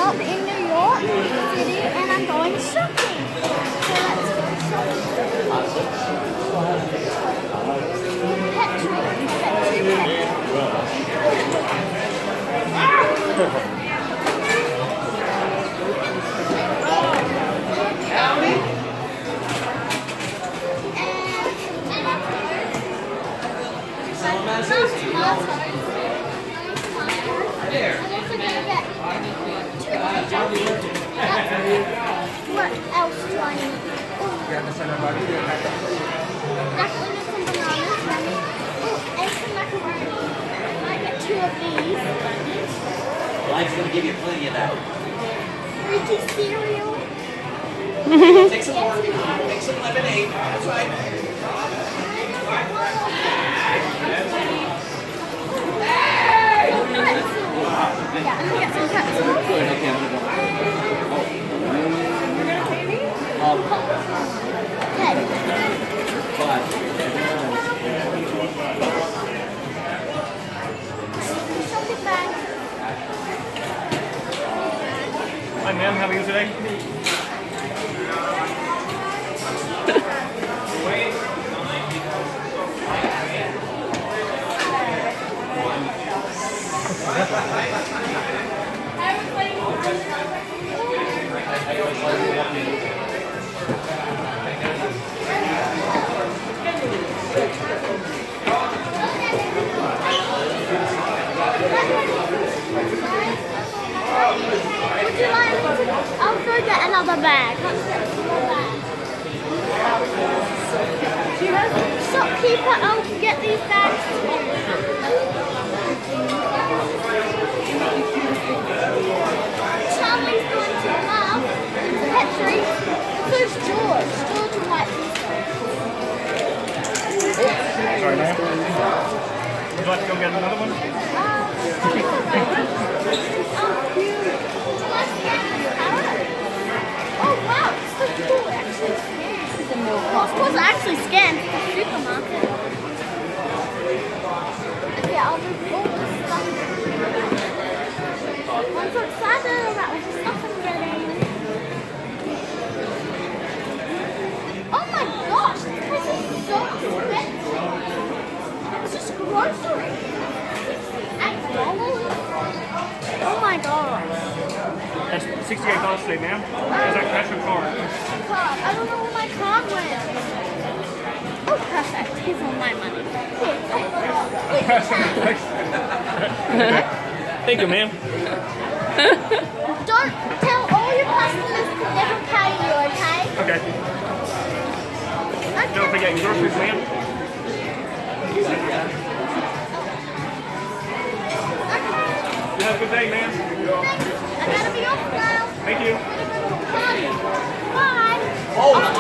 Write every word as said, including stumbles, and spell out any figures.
shop in New York City and I'm going shopping. So let's go shopping. Pet treat. Pet treat. What else do I need? Macaroni and some bananas. Oh, and some macaroni. I might get two of these. Life's gonna give you plenty of that. Freaky cereal. Take some more. Take some lemonade. That's right. Yeah, I'm gonna get some pretzels. Okay. Shopping bag. Hi ma'am, how are you today? Would you like to, I'll go get another bag. Let's get another bag. Shopkeeper, I'll get these bags too. Charlie's going to love pet treat. Who's George? George will like these ones. Sorry ma'am. Would you like to go get another one? Oh wow, it's so cool. It actually scans. Well, of course it actually scans at the supermarket. Okay, I'll move all this stuff. I'm so excited about all the stuff I'm getting. Oh my gosh, this place is so expensive. It's just groceries. eight dollars? Oh my gosh. That's sixty-eight dollars today, ma'am. Is that cash or card? Card. I don't know where my card went. Oh, perfect. Here's all my money. Here, take Thank you, ma'am. Don't tell all your customers to never pay you, okay? Okay. Okay. Don't forget your groceries, ma'am. You have a good day, ma'am. Thanks. I gotta be off now. Thank you. Bye. Oh.